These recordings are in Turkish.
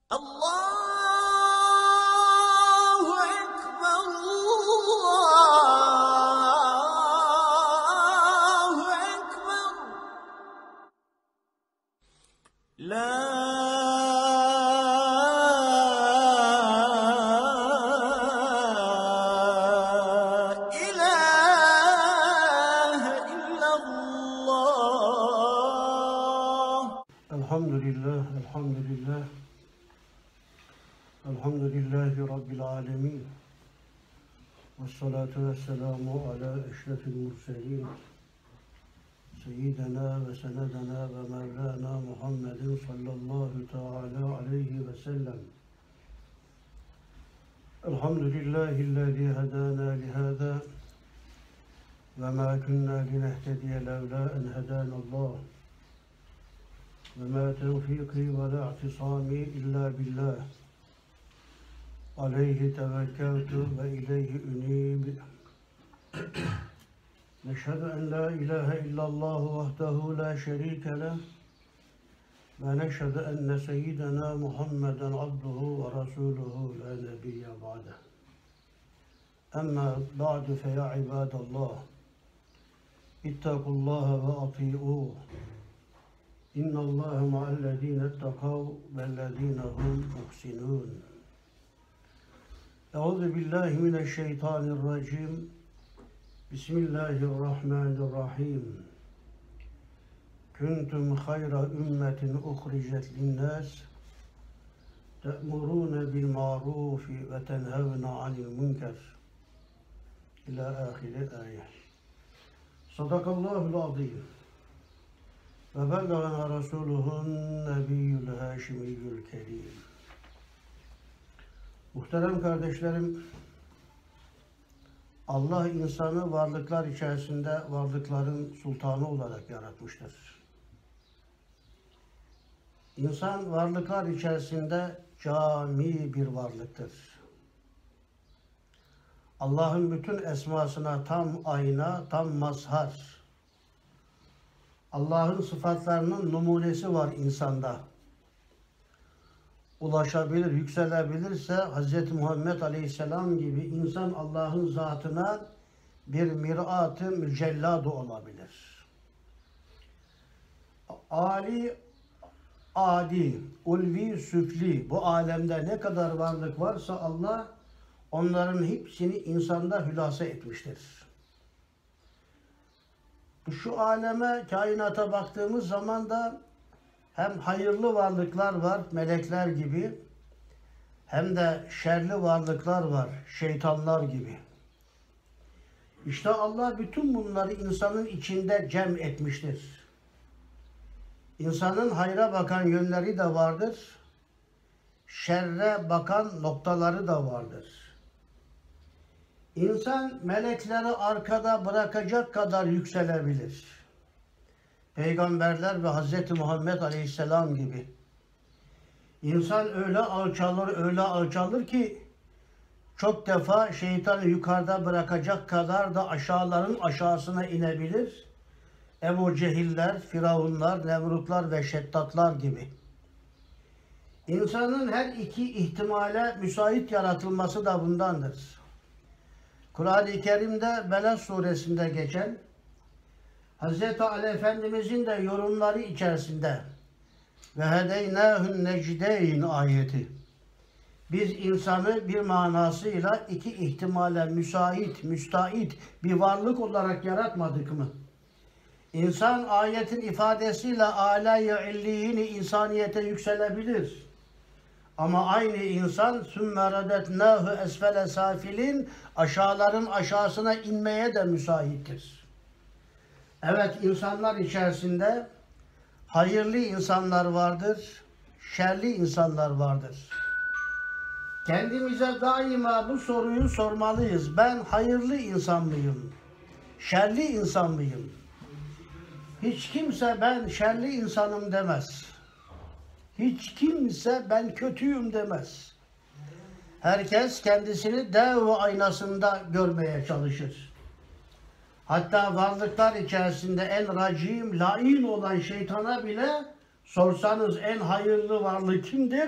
Allahu Ekber, Allahu Ekber. La ilahe illallah. Elhamdülillah, elhamdülillah. Elhamdülillahi Rabbil alemin. Vessalatu vesselamu ala eşrefil murselin. Seyyidina ve senedena ve mevlana Muhammedin sallallahu teala aleyhi ve sellem. Elhamdülillahillezî hedâna lihâzâ ve mâ künnâ linehtediye levlâ en hedânallâh. Ve mâ tevfîkî ve la i'tisâmî illâ billah. Aleyhi tevekkeltu ve ileyhi unîb. Neşhedü en la ilahe illallah vahdehu la şerîke leh. Ve neşhedü enne seyyidena Muhammeden abduhu ve rasuluhu la nebiyye ba'deh. Emma ba'du fe ya ibadallah. İttakullaha ve ati'ûh. İnnallâhe ma'allezîne ettekav vellezîne hum muhsinûn. Euzu billahi mineşşeytanirracim. Bismillahirrahmanirrahim. Kuntum hayra ümmetin uhricet linnâs te'murûne bil ma'rufi ve tenhevne anil münker. İlâ âhiri âye. Sadakallâhul azîm. Ve bellagana rasûluhun nebiyyül hâşimiyyül kerîm. Muhterem kardeşlerim, Allah insanı varlıklar içerisinde varlıkların sultanı olarak yaratmıştır. İnsan varlıklar içerisinde cami bir varlıktır. Allah'ın bütün esmasına tam ayna, tam mazhar. Allah'ın sıfatlarının numunesi var insanda. Ulaşabilir, yükselebilirse Hz. Muhammed Aleyhisselam gibi insan Allah'ın zatına bir mirat-ı mücellad olabilir. Ali, adi, ulvi, süfli, bu alemde ne kadar varlık varsa Allah onların hepsini insanda hülasa etmiştir. Şu aleme, kainata baktığımız zaman da hem hayırlı varlıklar var, melekler gibi, hem de şerli varlıklar var, şeytanlar gibi. İşte Allah bütün bunları insanın içinde cem etmiştir. İnsanın hayra bakan yönleri de vardır, şerre bakan noktaları da vardır. İnsan melekleri arkada bırakacak kadar yükselebilir. Peygamberler ve Hz. Muhammed Aleyhisselam gibi. İnsan öyle alçalır ki çok defa şeytanı yukarıda bırakacak kadar da aşağıların aşağısına inebilir. Ebu Cehiller, Firavunlar, Nemrutlar ve Şeddatlar gibi. İnsanın her iki ihtimale müsait yaratılması da bundandır. Kur'an-ı Kerim'de Beled suresinde geçen Hz. Ali Efendimizin de yorumları içerisinde ve hedeynâhün necdeyn ayeti. Biz insanı bir manasıyla iki ihtimale müsait bir varlık olarak yaratmadık mı? İnsan ayetin ifadesiyle âlâ-i illiyini insaniyete yükselebilir. Ama aynı insan sümme redetnâhu esfele safilin aşağıların aşağısına inmeye de müsaittir. Evet, insanlar içerisinde hayırlı insanlar vardır, şerli insanlar vardır. Kendimize daima bu soruyu sormalıyız. Ben hayırlı insan mıyım? Şerli insan mıyım? Hiç kimse ben şerli insanım demez. Hiç kimse ben kötüyüm demez. Herkes kendisini dev aynasında görmeye çalışır. Hatta varlıklar içerisinde en racim, lain olan şeytana bile sorsanız en hayırlı varlık kimdir?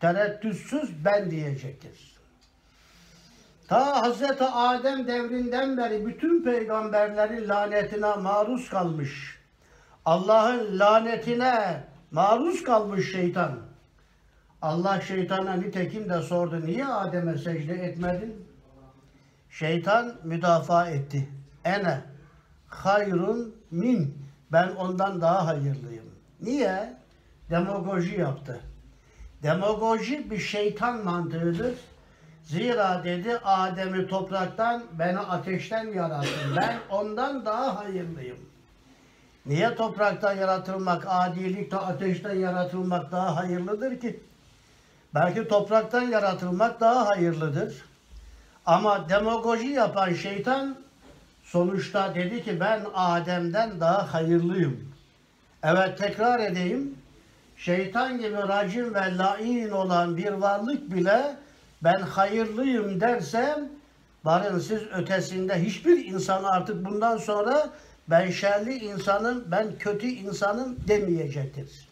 tereddütsüz ben diyecektir. Ta Hazreti Adem devrinden beri bütün peygamberlerin lanetine maruz kalmış. Allah'ın lanetine maruz kalmış şeytan. Allah şeytana nitekim de sordu, niye Adem'e secde etmedin? Şeytan müdafaa etti. Ene hayrun min. Ben ondan daha hayırlıyım. Niye? Demagoji yaptı. Demagoji bir şeytan mantığıdır. Zira dedi, Adem'i topraktan, beni ateşten yarattın. Ben ondan daha hayırlıyım. Niye topraktan yaratılmak, adilikte ateşten yaratılmak daha hayırlıdır ki? Belki topraktan yaratılmak daha hayırlıdır. Ama demagoji yapan şeytan sonuçta dedi ki ben Adem'den daha hayırlıyım. Evet, tekrar edeyim. Şeytan gibi racim ve lain olan bir varlık bile ben hayırlıyım dersem, varın siz ötesinde hiçbir insan artık bundan sonra ben şerli insanım, ben kötü insanım demeyecektir.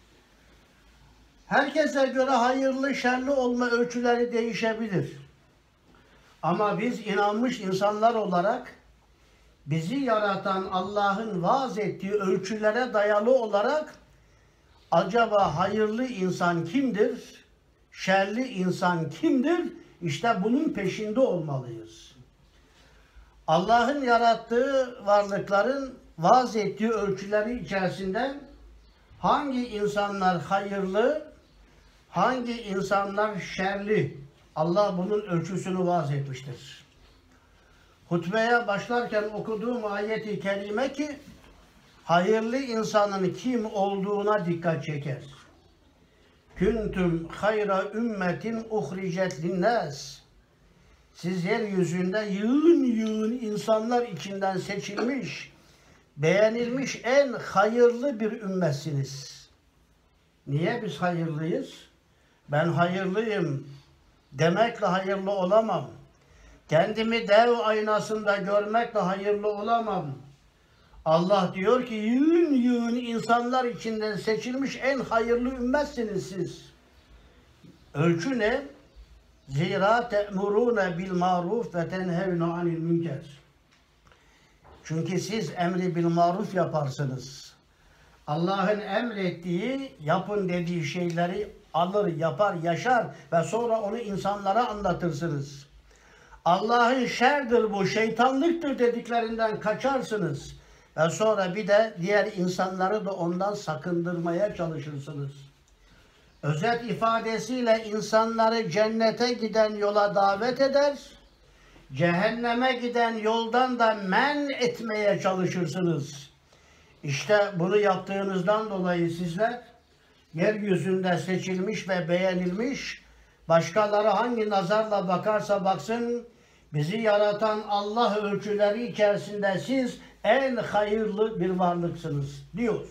Herkese göre hayırlı, şerli olma ölçüleri değişebilir. Ama biz inanmış insanlar olarak bizi yaratan Allah'ın vaaz ettiği ölçülere dayalı olarak acaba hayırlı insan kimdir? Şerli insan kimdir? İşte bunun peşinde olmalıyız. Allah'ın yarattığı varlıkların vaaz ettiği ölçüleri içerisinde hangi insanlar hayırlı, hangi insanlar şerli? Allah bunun ölçüsünü vaaz etmiştir. Hutbeye başlarken okuduğum ayet-i kerime ki hayırlı insanın kim olduğuna dikkat çeker. Küntüm hayra ümmetin uhricet linnâs. Siz yeryüzünde yığın yığın insanlar içinden seçilmiş, beğenilmiş en hayırlı bir ümmetsiniz. Niye biz hayırlıyız? Ben hayırlıyım demekle hayırlı olamam. Kendimi dev aynasında görmekle hayırlı olamam. Allah diyor ki yığın yığın insanlar içinden seçilmiş en hayırlı ümmetsiniz siz. Ölçü ne? Zira te'murûne bil maruf ve tenhevne anil münker. Çünkü siz emri bil maruf yaparsınız. Allah'ın emrettiği, yapın dediği şeyleri alır, yapar, yaşar ve sonra onu insanlara anlatırsınız. Allah'ın şerdir bu, şeytanlıktır dediklerinden kaçarsınız. Ve sonra bir de diğer insanları da ondan sakındırmaya çalışırsınız. Özet ifadesiyle insanları cennete giden yola davet eder, cehenneme giden yoldan da men etmeye çalışırsınız. İşte bunu yaptığınızdan dolayı sizler yeryüzünde seçilmiş ve beğenilmiş, başkaları hangi nazarla bakarsa baksın, bizi yaratan Allah ölçüleri içerisinde siz en hayırlı bir varlıksınız diyor.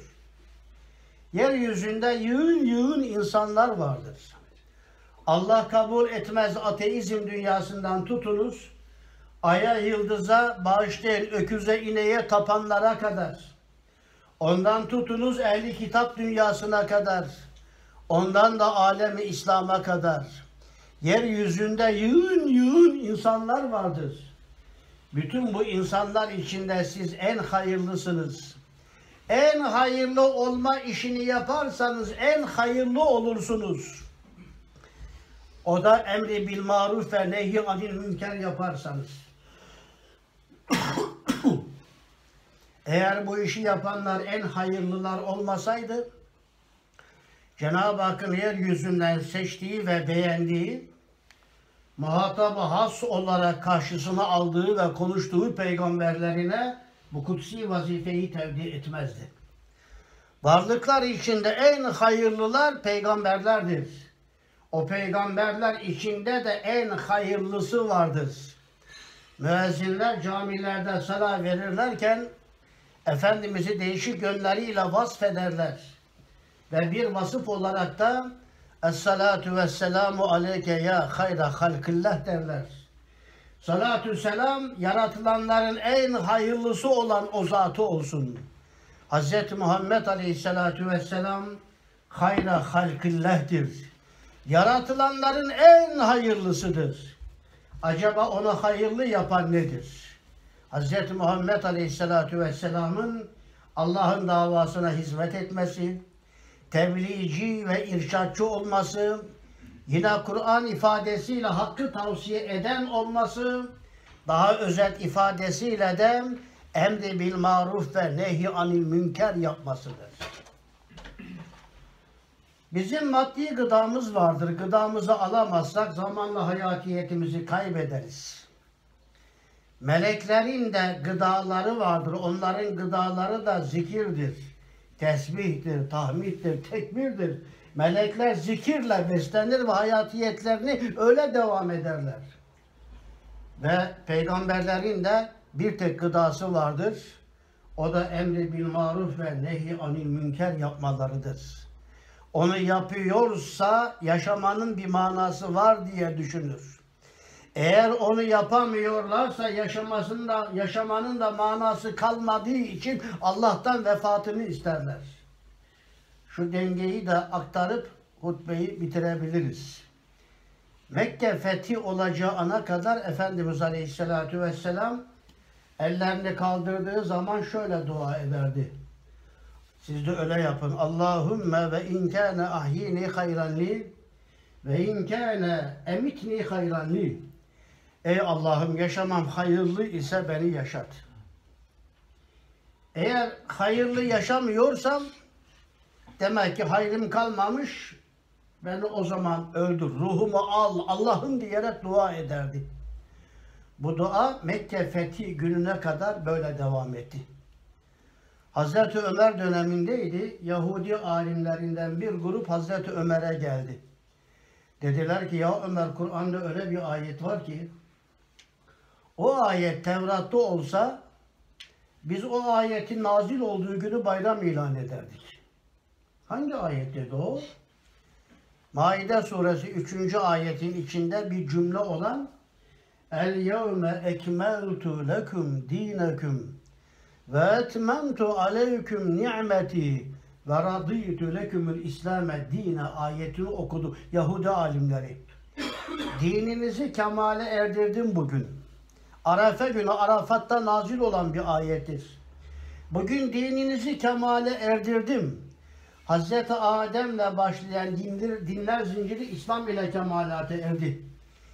Yeryüzünde yığın yığın insanlar vardır. Allah kabul etmez ateizm dünyasından tutunuz, aya, yıldıza, bağışlayın öküze, ineğe tapanlara kadar. Ondan tutunuz ehli kitap dünyasına kadar. Ondan da alemi İslam'a kadar. Yeryüzünde yığın yığın insanlar vardır. Bütün bu insanlar içinde siz en hayırlısınız. En hayırlı olma işini yaparsanız en hayırlı olursunuz. O da emri bil maruf ve nehy anil münker yaparsanız. Eğer bu işi yapanlar en hayırlılar olmasaydı, Cenab-ı Hakk'ın yeryüzünden seçtiği ve beğendiği, muhatabı has olarak karşısına aldığı ve konuştuğu peygamberlerine bu kutsi vazifeyi tevdi etmezdi. Varlıklar içinde en hayırlılar peygamberlerdir. O peygamberler içinde de en hayırlısı vardır. Müezzinler camilerde sala verirlerken Efendimiz'i değişik yönleriyle vasfederler. Ve bir vasıf olarak da Es-salatu vesselamu aleyke ya hayra halkillah derler. Salatü selam yaratılanların en hayırlısı olan o zatı olsun. Hz. Muhammed aleyhissalatu vesselam hayra halkillah'tir. Yaratılanların en hayırlısıdır. Acaba onu hayırlı yapan nedir? Hz. Muhammed Aleyhisselatü Vesselam'ın Allah'ın davasına hizmet etmesi, tebliğci ve irşatçı olması, yine Kur'an ifadesiyle hakkı tavsiye eden olması, daha özet ifadesiyle de emri bil maruf ve nehy anil münker yapmasıdır. Bizim maddi gıdamız vardır. Gıdamızı alamazsak zamanla hayatiyetimizi kaybederiz. Meleklerin de gıdaları vardır. Onların gıdaları da zikirdir, tesbihtir, tahmiddir, tekbirdir. Melekler zikirle beslenir ve hayatiyetlerini öyle devam ederler. Ve peygamberlerin de bir tek gıdası vardır. O da emri bil maruf ve nehy anil münker yapmalarıdır. Onu yapıyorsa yaşamanın bir manası var diye düşünür. Eğer onu yapamıyorlarsa yaşamanın da manası kalmadığı için Allah'tan vefatını isterler. Şu dengeyi de aktarıp hutbeyi bitirebiliriz. Mekke fethi olacağı ana kadar Efendimiz Aleyhisselatü Vesselam ellerini kaldırdığı zaman şöyle dua ederdi. Siz de öyle yapın. Allahümme ve in kâne ahyini hayran li ve in kâne emitni hayran li. Ey Allah'ım, yaşamam hayırlı ise beni yaşat. Eğer hayırlı yaşamıyorsam demek ki hayrım kalmamış, beni o zaman öldür, ruhumu al Allah'ım diyerek dua ederdi. Bu dua Mekke fethi gününe kadar böyle devam etti. Hazreti Ömer dönemindeydi. Yahudi alimlerinden bir grup Hazreti Ömer'e geldi. Dediler ki ya Ömer, Kur'an'da öyle bir ayet var ki o ayet Tevrat'ta olsa biz o ayetin nazil olduğu günü bayram ilan ederdik. Hangi ayet dedi o? Maide suresi 3. ayetin içinde bir cümle olan El yevme ekmeltu lekum dinekum ve etmemtu aleyküm ni'meti ve radîtü lekümül İslame dine ayetini okudu Yahudi alimleri. Dininizi kemale erdirdim bugün. Arefe günü Arafat'ta nazil olan bir ayettir. Bugün dininizi kemale erdirdim. Hazreti Adem'le başlayan dinler zinciri İslam ile kemalate erdi.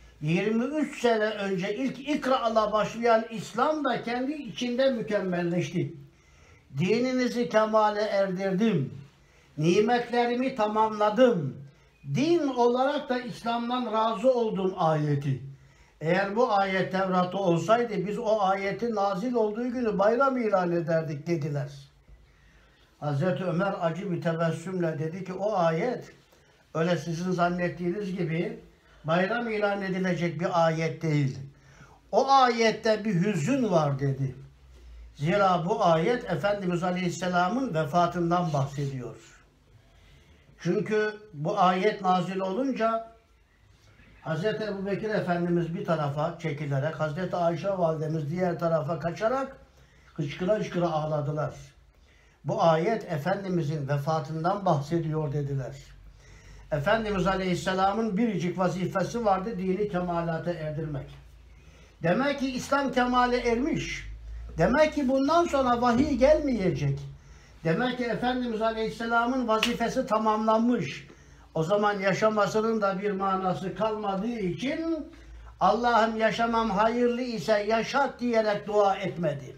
23 sene önce ilk İkra'la başlayan İslam da kendi içinde mükemmelleşti. Dininizi kemale erdirdim. Nimetlerimi tamamladım. Din olarak da İslam'dan razı olduğum ayeti. Eğer bu ayet Tevrat'ta olsaydı biz o ayetin nazil olduğu günü bayram ilan ederdik dediler. Hazreti Ömer acı bir tebessümle dedi ki o ayet öyle sizin zannettiğiniz gibi bayram ilan edilecek bir ayet değil. O ayette bir hüzün var dedi. Zira bu ayet Efendimiz Aleyhisselam'ın vefatından bahsediyor. Çünkü bu ayet nazil olunca Hazreti Ebubekir Efendimiz bir tarafa çekilerek, Hazreti Ayşe Validemiz diğer tarafa kaçarak hıçkıra hıçkıra ağladılar. Bu ayet Efendimizin vefatından bahsediyor dediler. Efendimiz Aleyhisselam'ın biricik vazifesi vardı, dini kemalata erdirmek. Demek ki İslam kemale ermiş. Demek ki bundan sonra vahiy gelmeyecek. Demek ki Efendimiz Aleyhisselam'ın vazifesi tamamlanmış. O zaman yaşamasının da bir manası kalmadığı için Allah'ım yaşamam hayırlı ise yaşat diyerek dua etmedi.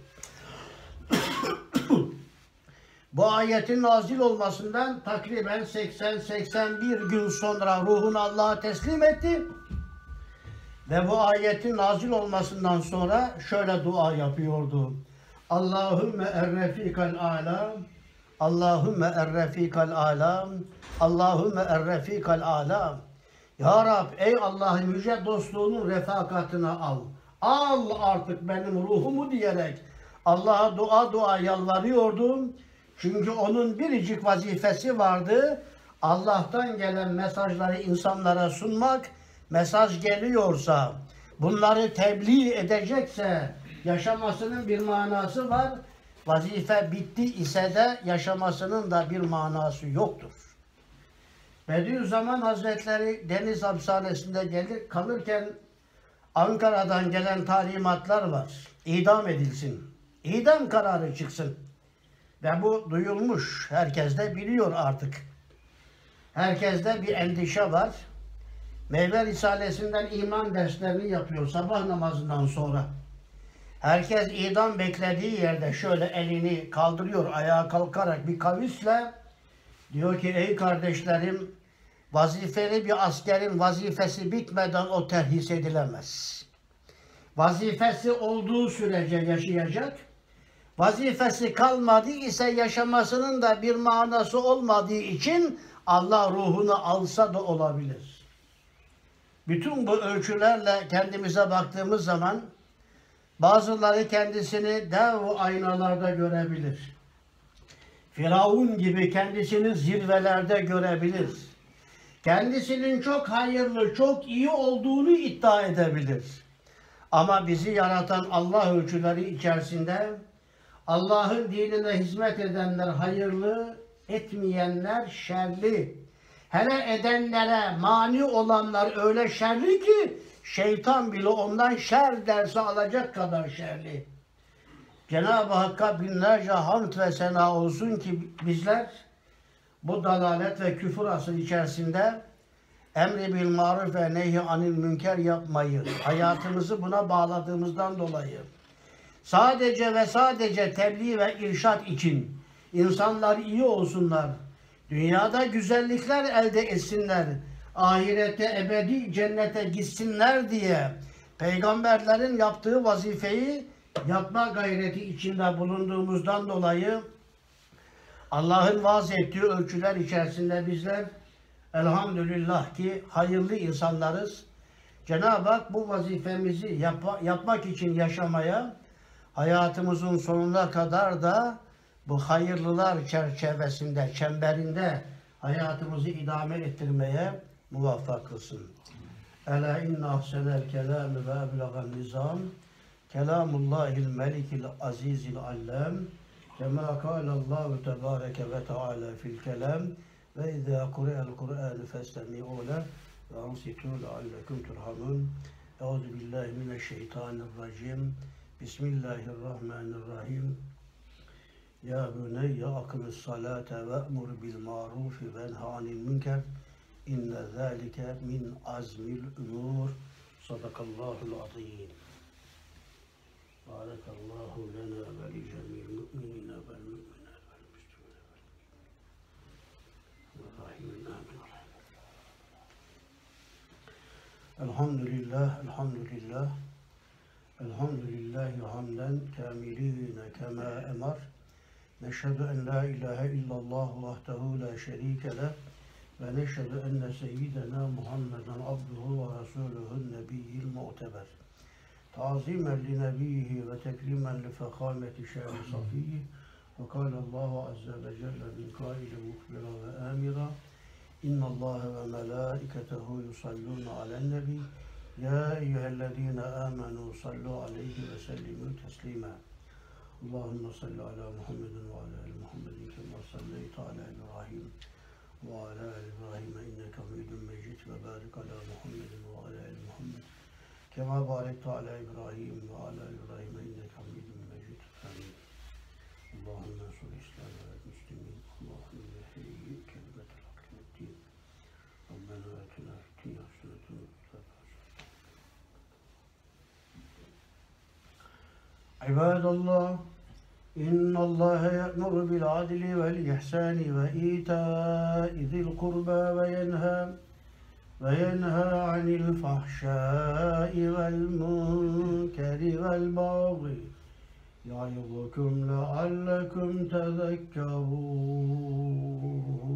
Bu ayetin nazil olmasından takriben 80-81 gün sonra ruhunu Allah'a teslim etti. Ve bu ayetin nazil olmasından sonra şöyle dua yapıyordu. Allahümme errefikal âlâ, Allahümme errefikal âlâ, Allahümme errefikal âlâ. Ya Rab, ey Allah'ım yüce dostluğunun refakatine al. Al artık benim ruhumu diyerek Allah'a dua yalvarıyordum. Çünkü onun biricik vazifesi vardı. Allah'tan gelen mesajları insanlara sunmak. Mesaj geliyorsa, bunları tebliğ edecekse yaşamasının bir manası var. Vazife bitti ise de yaşamasının da bir manası yoktur. Bediüzzaman Hazretleri Deniz Hapishanesi'nde gelir, kalırken Ankara'dan gelen talimatlar var. İdam edilsin. İdam kararı çıksın. Ve bu duyulmuş. Herkes de biliyor artık. Herkeste bir endişe var. Meyve Risalesi'nden iman derslerini yapıyor sabah namazından sonra. Herkes idam beklediği yerde şöyle elini kaldırıyor, ayağa kalkarak bir kavisle diyor ki ey kardeşlerim, vazifeli bir askerin vazifesi bitmeden o terhis edilemez. Vazifesi olduğu sürece yaşayacak. Vazifesi kalmadı ise yaşamasının da bir manası olmadığı için Allah ruhunu alsa da olabilir. Bütün bu ölçülerle kendimize baktığımız zaman bazıları kendisini dev aynalarda görebilir. Firavun gibi kendisini zirvelerde görebilir. Kendisinin çok hayırlı, çok iyi olduğunu iddia edebilir. Ama bizi yaratan Allah ölçüleri içerisinde Allah'ın dinine hizmet edenler hayırlı, etmeyenler şerli. Hele edenlere mani olanlar öyle şerli ki şeytan bile ondan şer dersi alacak kadar şerli. Cenab-ı Hakk'a binlerce hamd ve sena olsun ki bizler bu dalalet ve küfür asrı içerisinde emri bil maruf ve nehy anil münker yapmayı, hayatımızı buna bağladığımızdan dolayı sadece ve sadece tebliğ ve irşat için insanlar iyi olsunlar, dünyada güzellikler elde etsinler, ahirette ebedi cennete gitsinler diye peygamberlerin yaptığı vazifeyi yapma gayreti içinde bulunduğumuzdan dolayı Allah'ın vaaz ettiği ölçüler içerisinde bizler elhamdülillah ki hayırlı insanlarız. Cenab-ı Hak bu vazifemizi yapmak için yaşamaya, hayatımızın sonuna kadar da bu hayırlılar çerçevesinde, çemberinde hayatımızı idame ettirmeye muvaffak kılsın. Ela inne ahsenel kelâmi ve eblegan nizam kelamullahil melikil azizil allem kema kâlallahu tebâreke ve teâlâ fil kelam ve izâ kure'el Kur'ân festemi'û leh ve ansitû leallekum turhamun. Euzu billahi mineşşeytanirracim. Bismillahirrahmanirrahim. Ya buneyye akimis salate ve emur bil marufi ve nha anil münker. İnne zâlike min azmil umur. Sadakallahul azîm. Barakallahu lena ve li cemî'il mu'minîne vel mu'minât vel müslümîne vel rahimin amin. Elhamdülillah, elhamdülillah. Elhamdülillahi hamden kâmilîne kemâ emar. Neşhedü en la ilahe illallah vahdehu la şerîke leh ve neşhedü enne seyyidena Muhammeden abduhu ve rasûluhun nebiyyil mu'teber. Ta'zimen li nebiyyihi ve tekrimen li fekâmeti şâri safiyyi ve kâlallahu azze ve celle min kâili muhbira ve âmira. İnnallâhe ve melâiketehu yusallûne alen nebi. Ya eyyühellezîne âmenû sallu aleyhi ve sellimû teslîmâ. Allahümme salli ala Muhammedin ve ala ali Muhammedin kema salleyte ala İbrahim ve ala ali İbrahim inneke hamidun mecid ve barik ala Muhammedin ve ala ali Muhammed kema barekte ala İbrahim ve ala ali İbrahim inneke hamidun mecid. Amin. Allahümme ensur İslam ve Müslümin. Allahümme heyyi kelimetel hakkı ve din. Rabbena atina fid dünya haseneten ve fil İbadallah, innallaha ya'muru bil adli vel ihsani ve itâ'i zil kurba ve yenhâ anil fahşâi vel munkeri vel bagî ya'izukum leallekum tezekkerûn.